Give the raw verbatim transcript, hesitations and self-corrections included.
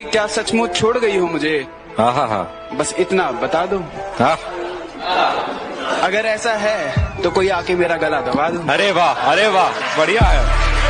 क्या सचमुच छोड़ गई हो मुझे? हाँ हाँ हाँ। बस इतना बता दो। हाँ। अगर ऐसा है तो कोई आके मेरा गला दबा दो। अरे वाह, अरे वाह, बढ़िया है।